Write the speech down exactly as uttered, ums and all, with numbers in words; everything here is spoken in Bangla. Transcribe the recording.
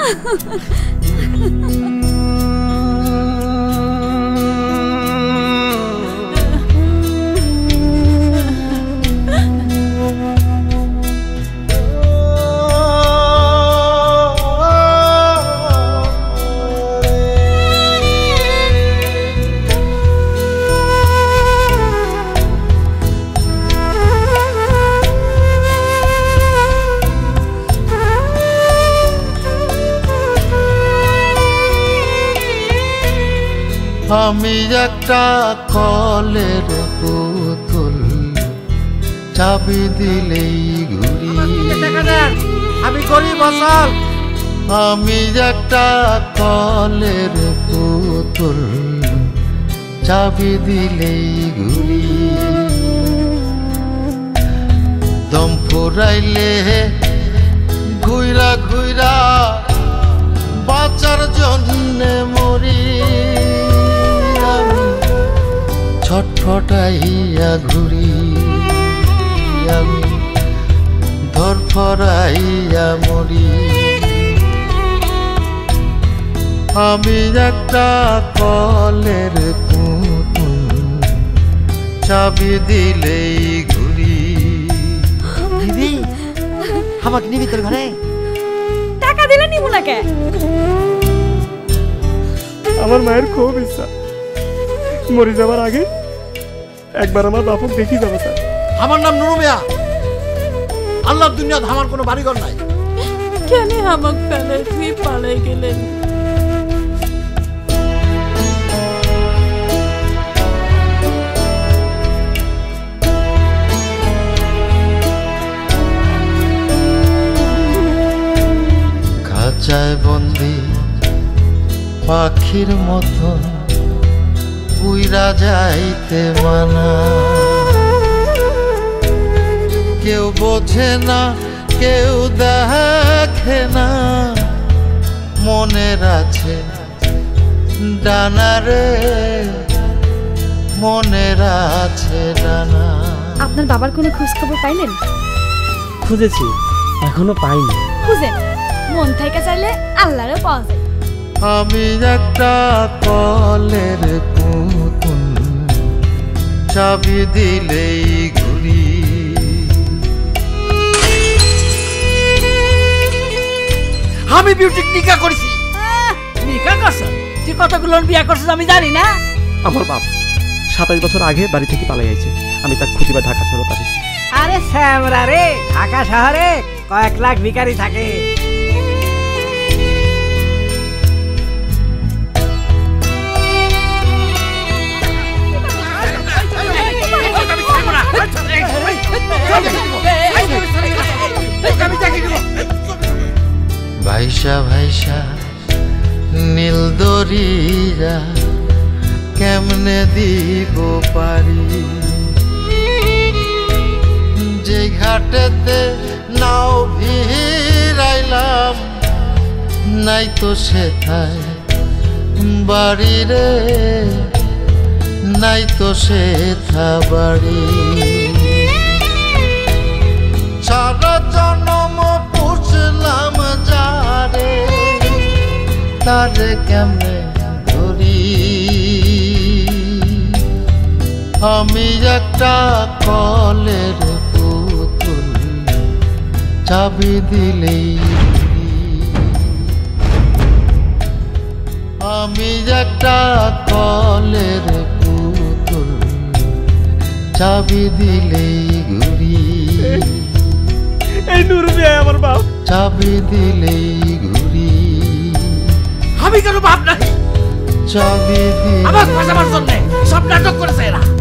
আমি একটা কলের পুতুল, চাবি দিলেই ঘুরি। আমি গরিব আসল। আমি একটা কলের পুতুল, চাবি দিলেই ঘুরি। দম ফুরাইলে ঘুইরা ঘুইরা বাঁচার জন্যে মরি। ছটফটাইয়া ঘুরি আমি, ধরফরাইয়া মরি। আমি একটা কলের পুতুল, চাবি দিলেই ঘুরি। দিদি আমাকে নিবি তোর ঘরে? টাকা দিলে নিব না কে? আমার মায়ের খুব ইচ্ছা মরে যাবার আগে একবার আমার বাপক দেখি যাবো স্যার। আমার নাম নুরু মিয়া। আল্লাহর দুনিয়াতে আমার কোনো বাড়িঘর নাই। কেন আমাকে ফেলে তুই পালাই গেলেন? খাঁচায় বন্দি পাখির মতন উইরা যাইতে মানা। কেউ বোঝে না, কেউ দেখে না, মনের আছে ডানা রে, মনের আছে ডানা। আপনার বাবার কোনো খোঁজ খবর পাইলেন? খুঁজেছি, এখনো পাইনি। খুঁজেন, মন থেকে চাইলে আল্লাহরও পাওয়া যায়। আমি একটা কলের পুতুল, চাবি দিলেই ঘুরি। আমি বিউটিক নিকা করেছি। নিকা করছো? তুই কতগুলো বিয়া করছিস আমি জানি না। আমার বাপ সাতাশ বছর আগে বাড়ি থেকে পালাই আইছে, আমি তাকে খুঁজিবার ঢাকা শহরে পাঠিয়েছি। আরে শ্যামরা রে, ঢাকা শহরে কয়েক লাখ ভিখারি থাকে। ভাইসা ভাইসা নীল দরিয়া কেমনে দিব পারি। যে ঘাটেতে নাও ভিড়াইলাম, নাই তো সেথায় বাড়ি রে, নাই তো সেথা বাড়ি। সারা জন্ম পুষলাম যারে, তারে কেমনে ধরি। আমি একটা কলের পুতুল, চাবি দিলেই ঘুরি। আমি একটা কলের পুতুল, চাবি দিলেই ঘুরি। এই নুরু মিয়া আমার বাপ। চাবি দিলেই ঘুরি। আমি কেন বাপ নাই? চাবি দিলেই আমার ফাঁসাবার জন্য সব নাটক করেছে এরা।